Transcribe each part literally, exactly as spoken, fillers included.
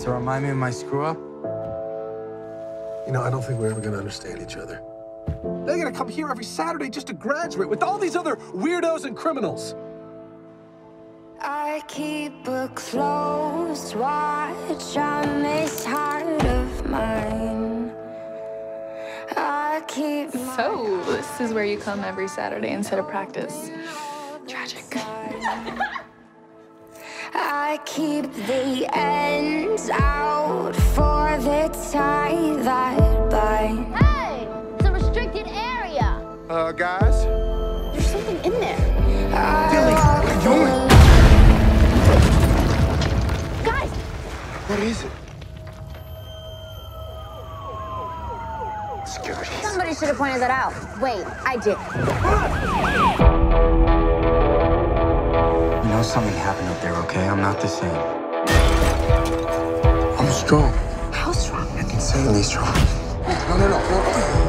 To remind me of my screw-up? You know, I don't think we're ever gonna understand each other. They're gonna come here every Saturday just to graduate with all these other weirdos and criminals. I keep a close watch on this heart of mine. I keep So, this is where you come every Saturday instead of practice. Tragic. I keep the ends out for the tie that binds. Hey, it's a restricted area. Uh, guys? There's something in there. Billy, what are you doing? Guys! What is it? Security. Somebody should have pointed that out. Wait, I did. You know something happened up there, okay? I'm not the same. I'm strong. How strong? Insanely strong. No, no, no. no.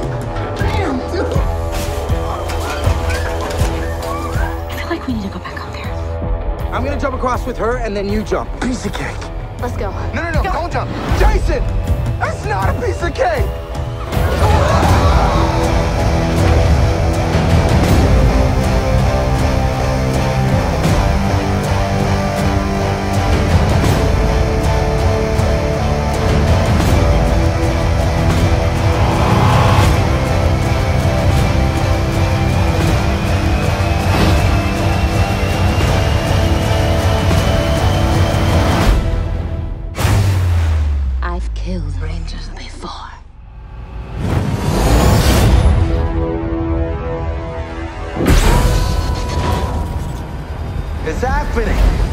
I feel like we need to go back up there. I'm gonna jump across with her, and then you jump. Piece of cake. Let's go. No, no, no, don't jump. Jason! That's not a piece of cake! I've killed rangers before. It's happening!